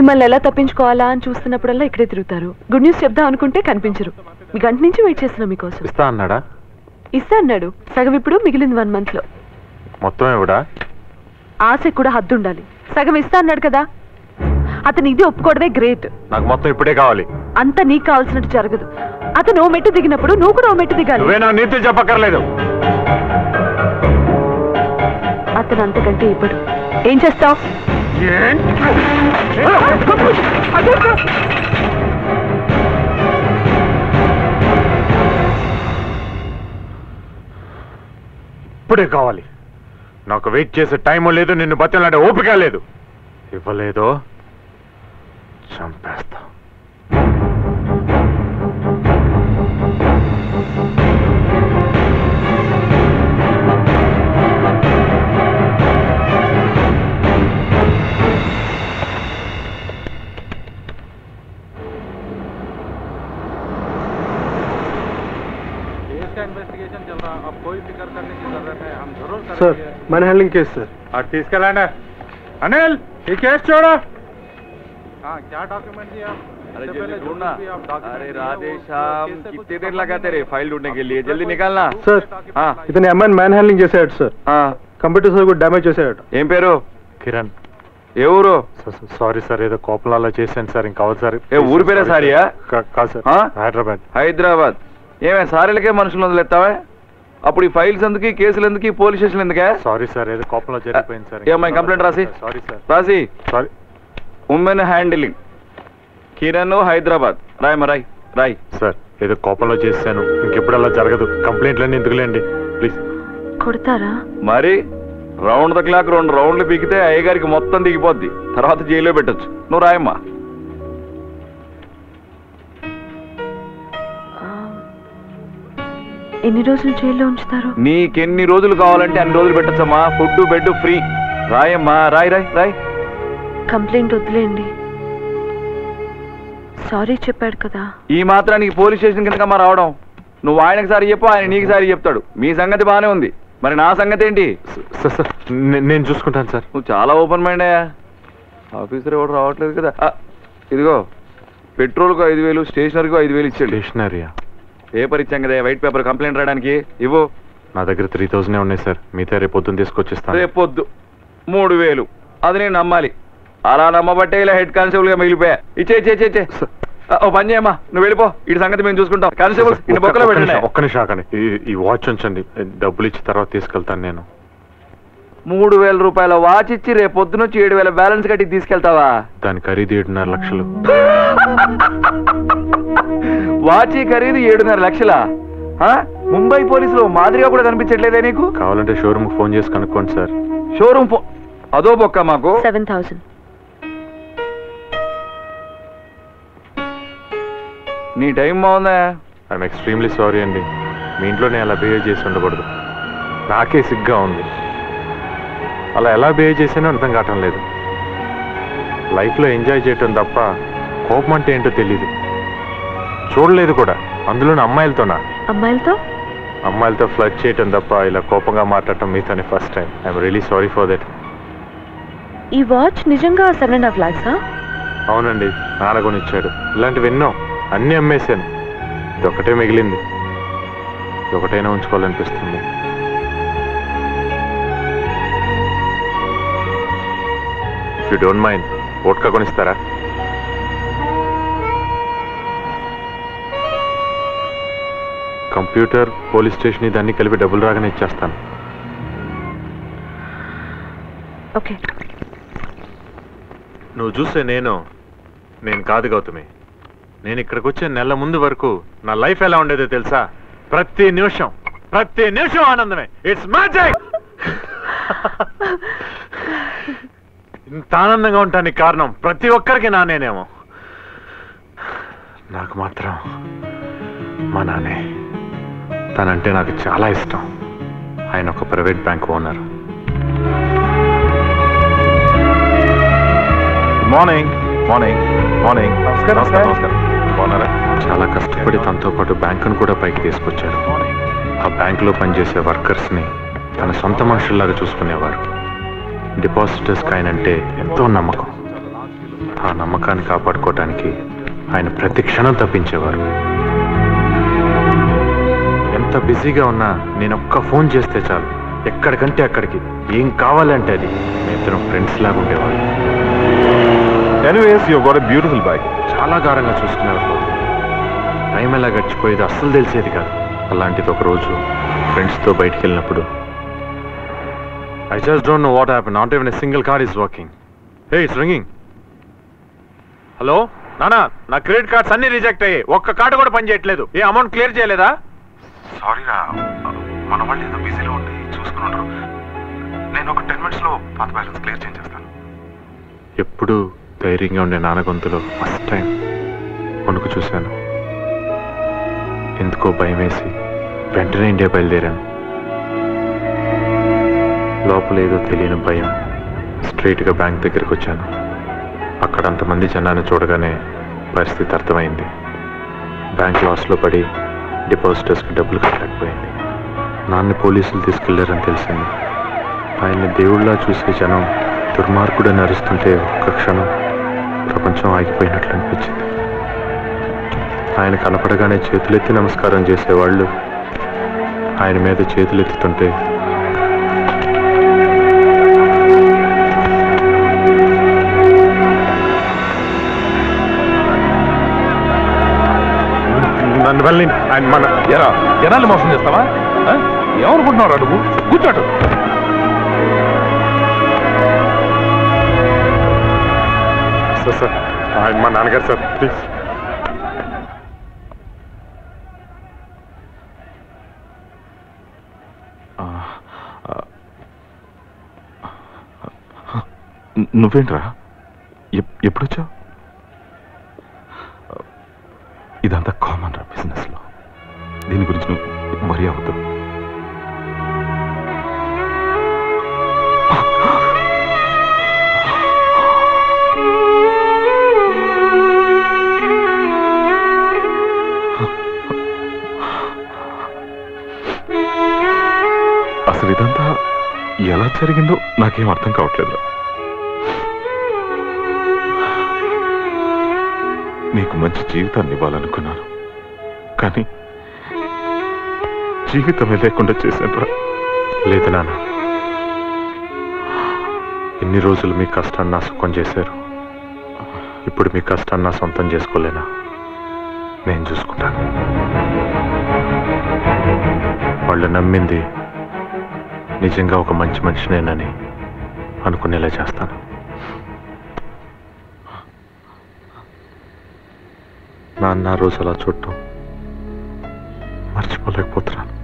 మిమ్మల్ని ఎలా తప్పించుకోవాలా అని చూస్తున్నప్పుడల్లా ఇక్కడే తిరుగుతారు. గుడ్ న్యూస్ చెప్దాం అనుకుంటే కనిపించరు. మీ గంట నుంచి వెయిట్ చేస్తున్నా మీకోసం. ఇస్తా అన్నాడా? ఇస్తా అన్నాడు. సగం ఇప్పుడు, మిగిలింది 1 month లో. మొత్తం ఎవడా? ఆశ కూడా హద్దు ఉండాలి. సగం ఇస్తా అన్నాడు కదా, అతను ఇది ఒప్పుకోవడమే గ్రేట్. నాకు మొత్తం ఇప్పుడే కావాలి. అంత నీకు కావాల్సినట్టు జరగదు. అతను ఓ మెట్టు దిగినప్పుడు నువ్వు కూడా ఓ మెట్టు దిగాలి. నువ్వే నా నీతి చెప్పక్కర్లేదు. అతను అంతకంటే ఇప్పుడు ఏం చేస్తావు? ఇప్పుడే కావాలి. నాకు వెయిట్ చేసే టైం లేదు, నిన్ను బతిలాడే ఓపిక లేదు. ఇవ్వలేదో చంపేస్తా. Sir manhandling case sir. और తీసుకెళ్ళండి. अनिल ये केस छोड़ो। हाँ क्या डॉक्यूमेंट दिया? अरे जल्दी ढूंढना। अरे राधे श्याम कितने देर लगा तेरे फाइल ढूंढने के लिए? जल्दी निकालना। सर हाँ इतने अम्माइन मैन हैंडलिंग చేసాడు సార్. కంప్యూటర్ సార్ కూడా డ్యామేజ్ చేసాడు. ఏం పేరు? కిరణ్. ఏ ఊరు? సారీ సార్, ఏదో కోపంలో అలా చేశాను సార్. ఇంకా అవదు సార్. ఏ ఊరు పేరే సారియా? కాదు సార్, హైదరాబాద్. హైదరాబాద్ ఏమే సారీలకే మనుషులు వదిలేస్తావా? అప్పుడు ఈ ఫైల్స్ ఎందుకు, ఈ కేసులు ఎందుకు, ఈ పోలీస్ స్టేషన్ ఎందుకే? సారీ సార్, ఏదో కోపంలో జరిగిపోయింది సార్. ఏమై కంప్లైంట్ రాసి. Sorry sir. రాసి. Sorry. Women handling Kiran Hyderabad. రాయమ్మా రాయ్ రాయ్. సార్ ఏదో కోపంలో చేశాను, ఇంకెప్పుడు అలా జరగదు. కంప్లైంట్లన్నీ ఎందుకులేండి ప్లీజ్. కొడతారా? మరి రౌండ్ ద క్లాక్ 2 రౌండ్లు పీకితే అయ్యగారికి మొత్తం దిగిపోద్ది. తర్వాత జైల్లో పెట్టచ్చు. నువ్వు రాయమ్మా. ఎన్ని రోజులు జైల్లో ఉంచుతారు? నీకెన్ని రోజులు కావాలంటే అన్ని రోజులు పెట్టచ్చమ్మా. Food bed free. రాయమ్మా రాయ్ రాయ్ రాయ్. కంప్లైంట్ వద్దులేండి, సారీ చెప్పాడు కదా. ఈ మాత్రానికి పోలీస్ స్టేషన్ కిందకమ్మా రావడం? నువ్వు ఆయనకి సారి చెప్పు, ఆయన నీకు సారి చెప్తాడు. మీ సంగతి బాగానే ఉంది, మరి నా సంగతి ఏంటి? సార్ నేను చూసుకుంటాను సార్. నువ్వు చాలా ఓపెన్ మైండ్ అయ్యా. ఆఫీసర్ ఎవరు రావట్లేదు కదా. ఇదిగో పెట్రోల్కు 5,000, స్టేషనరీకు 5,000 ఇచ్చాడు. స్టేషనరీయా? పేపర్ ఇచ్చాం కదా, వైట్ పేపర్ కంప్లైంట్ రాయడానికి. ఇవ్వు. నా దగ్గర 3,000 ఉన్నాయి సార్. మిగతా రేపు పొద్దున్న తీసుకొచ్చిస్తాను. రేపు పొద్దు 3,000. అది నేను నమ్మాలి. అలా నమ్మబట్టే ఇలా హెడ్ కానిస్టేబుల్ గా మిగిలిపోయా. ఇచ్చే ఓ పని చేయమ్మా, నువ్వు వెళ్ళిపో. ఇటు సంగతి మేము చూసుకుంటాం. కానిస్టేబుల్ ఇన్ని బొక్కలో పెట్టండి. ఒక్క నిమిషం ఆగండి. ఈ వాచ్ ఉంచండి, డబ్బులు ఇచ్చి తర్వాత తీసుకెళ్తాను నేను. 3,000 రూపాయల వాచ్ ఇచ్చి రేపు పొద్దున 7,000 బ్యాలెన్స్ కట్టి తీసుకెళ్తావా? దాని ఖరీదు 7.5 లక్షలు. వాచి ఖరీదు 7.5 లక్షలా? ముంబై పోలీసులు మాదిరిగా కూడా కనిపించట్లేదే నీకు? కావాలంటే షోరూమ్ ఫోన్ చేసి కనుక్కోండి సార్. షోరూమ్ అదో బొక్క మాకు. 7,000. నీ టైం బాగుందా? ఐఎమ్ ఎక్స్ట్రీమ్లీ సారీ అండి. మీ ఇంట్లోనే అలా బిహేవ్ చేసి ఉండకూడదు. నాకే సిగ్గా ఉంది. అలా ఎలా బిహేవ్ చేసానో అర్థం కావటం లేదు. లైఫ్లో ఎంజాయ్ చేయటం తప్ప కోపం అంటే ఏంటో తెలీదు. చూడలేదు కూడా, అందులోని అమ్మాయిలతోనా? అమ్మాయిలతో ఫ్లర్ట్ చేయటం తప్ప ఇలా కోపంగా మాట్లాడటం మీతోనే first time. I'm really sorry for that. ఈ వాచ్ నిజంగా 7.5 lakhs? అవునండి, నాన్న కొనిచ్చాడు. ఇలాంటివి ఎన్నో, అన్నీ అమ్మేశాను. ఇదొకటే మిగిలింది. ఇదొకటైనా ఉంచుకోవాలనిపిస్తుంది. If you don't mind vodka కొనిస్తారా? కంప్యూటర్, పోలీస్ స్టేషన్ ఇదన్నీ కలిపి డబ్బులు రాగానే ఇచ్చేస్తాను. ఓకే. నువ్వు చూస్తే నేను కాదు గౌతమి. నేను ఇక్కడికి వచ్చే నెల ముందు వరకు నా లైఫ్ ఎలా ఉండేదో తెలుసా? ప్రతి నిమిషం ఆనందమే. It's magic. ఇంత ఆనందంగా ఉంటానికి కారణం ప్రతి ఒక్కరికి నేనేమో. నాకు మాత్రం మా నాన్నే. తనంటే నాకు చాలా ఇష్టం. ఆయన ఒక ప్రైవేట్ బ్యాంక్ ఓనర్. మార్నింగ్. నమస్కారం. ఓనరా చాలా కష్టపడి తనతో పాటు బ్యాంకును కూడా పైకి తీసుకొచ్చారు. ఆ బ్యాంకులో పనిచేసే వర్కర్స్ని తన సొంత మనుషుల్లాగా చూసుకునేవారు. డిపాజిటర్స్కి ఆయనంటే ఎంతో నమ్మకం. ఆ నమ్మకాన్ని కాపాడుకోవటానికి ఆయన ప్రతి క్షణం తప్పించేవారు. ఎంత బిజీగా ఉన్నా నేను ఒక్క ఫోన్ చేస్తే చాలు, ఎక్కడికంటే అక్కడికి, ఏం కావాలంటే అది. మేమిద్దరం ఫ్రెండ్స్ లాగా ఉండేవాళ్ళు. Anyways you got a beautiful bike. చాలా గారంగా చూసుకునేవారు. టైం ఎలా గడిచిపోయేది అస్సలు తెలిసేది కాదు. అలాంటిది ఒక రోజు ఫ్రెండ్స్తో బయటికి వెళ్ళినప్పుడు I just don't know what happened. Not even a single card is working. Hey, it's ringing. Hello నానా, నా క్రెడిట్ కార్డ్స్ అన్ని రిజెక్ట్ అయ్యాయి. ఒక్క కార్డు కూడా పని చేయట్లేదు. ఏ అమౌంట్ క్లియర్ చేయలేదా? సారీ రా, మన వాళ్ళు ఏదో బిజీలో ఉండి చూసుకున్నారు. నేను ఒక 10 minutes లో పాత బ్యాలెన్స్ క్లియర్ చేసేస్తాను. ఎప్పుడు ధైర్యంగా ఉండే నాన్న గొంతులో ఫస్ట్ టైం వణుకు చూశాను. ఎందుకో భయం వేసి వెంటనే ఇండియా బయలుదేరాను. లోపల ఏదో తెలియని భయం. స్ట్రైట్గా బ్యాంక్ దగ్గరికి వచ్చాను. అక్కడ అంతమంది జనాన్ని చూడగానే పరిస్థితి అర్థమైంది. బ్యాంక్ లాస్లో పడి డిపాజిటర్స్కి డబ్బులు కట్టలేకపోయింది. నాన్ని పోలీసులు తీసుకెళ్లారని తెలిసింది. ఆయన్ని దేవుళ్ళలా చూసే జనం దుర్మార్గుడని అరుస్తుంటే ఒక్క క్షణం ప్రపంచం ఆగిపోయినట్లు అనిపించింది. ఆయన కనపడగానే చేతులెత్తి నమస్కారం చేసేవాళ్ళు ఆయన మీద చేతులెత్తుతుంటే నన్ను వెళ్ళి ఆయన మన జనాలు మోసం చేస్తావా? ఏమనుకుంటున్నావు నువ్వు? కూర్చోటు. సార్ ఆయన మా నాన్నగారు సార్, ప్లీజ్. నువ్వేంట్రా ఎప్పుడొచ్చావు? ఇదంతా కామన్ రా బిజినెస్ లో. దీని గురించి నువ్వు వరి అవ్వద్దు. అసలు ఇదంతా ఎలా జరిగిందో నాకేం అర్థం కావట్లేదు. నీకు మంచి జీవితాన్ని ఇవ్వాలనుకున్నాను, కానీ జీవితమే లేకుండా చేశాను. లేదు నాన్న, ఎన్ని రోజులు మీ కష్టాన్ని నా సుఖం చేశారు. ఇప్పుడు మీ కష్టాన్ని నా సొంతం చేసుకోలేనా? నేను చూసుకుంటాను. వాళ్ళు నమ్మింది నిజంగా ఒక మంచి మనిషినేనని అనుకునేలా చేస్తాను. నాన్న రోజు అలా చూడటం మర్చిపోలేకపోతున్నాను.